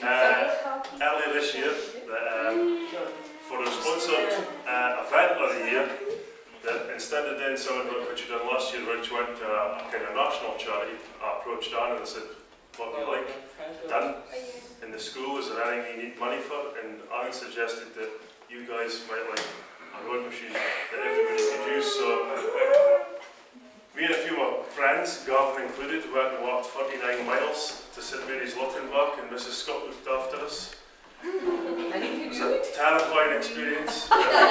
Earlier this year, for a sponsored event of the year, that instead of doing something like what you done last year, which went to a kind of national charity, I approached Anne and I said, what would you like done in the school? Is there anything you need money for? And Anne suggested that you guys might like a rowing machine that everybody could use. So me and a few of my friends, Gavin included, went and walked 49 miles to St Mary's Lochinbach, and Mrs Scott looked after us. It was a terrifying experience.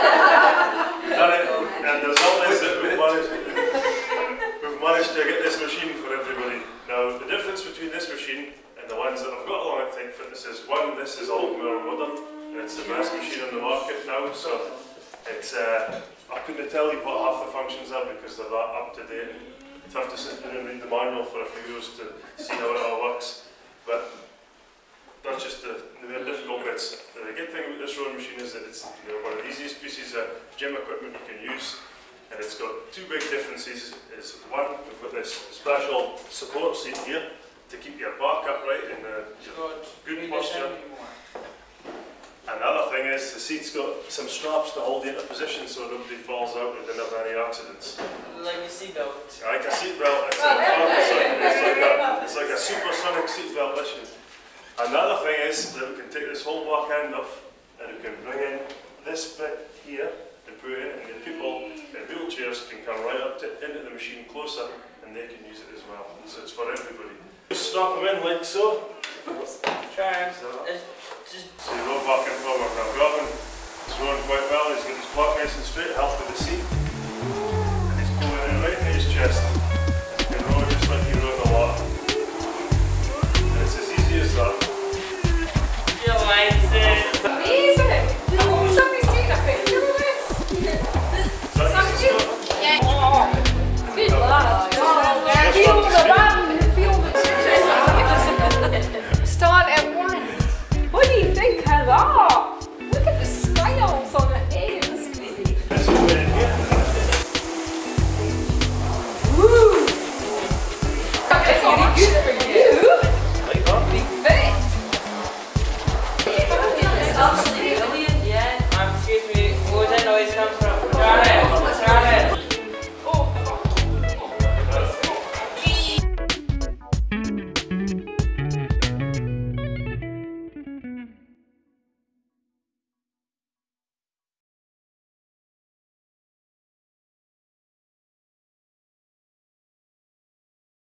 And the result is that we've managed to get this machine for everybody. Now, the difference between this machine and the ones that I've got along at Think Fitness is, one, this is a lot more modern, and it's the best machine on the market now, so it's, I couldn't tell you what half the functions are because they're that up to date. You'd have to sit down and read the manual for a few years to see how it all works. But that's just the more difficult bits. The good thing about this rowing machine is that it's one of the easiest pieces of gym equipment you can use, and it's got two big differences. Is one, we've got this special support seat here to keep your back upright in good posture. And the other thing is the seat's got some straps to hold you into position so nobody falls out and doesn't have any accidents. Like a seatbelt. Like a seatbelt. It's like a supersonic seatbelt mission. And the other thing is that we can take this whole back end off and we can bring in this bit here and put it in, and the people in wheelchairs can come right up into the machine closer and they can use it as well. So it's for everybody. Just strap them in like so. Try. So you roll back and forward. Now Gavin is rowing quite well, he's got his back nice and straight, help with the seat. And he's pulling it right in his chest. You can row just like you row in the water. And it's as easy as that. He likes it. Amazing! Oh, somebody's taking a picture of this. Yeah. Oh, good lad. Feel the band, feel the start at one. What do you think of that? Look at the scales on it. Hey, it's crazy. Woo! That's really good.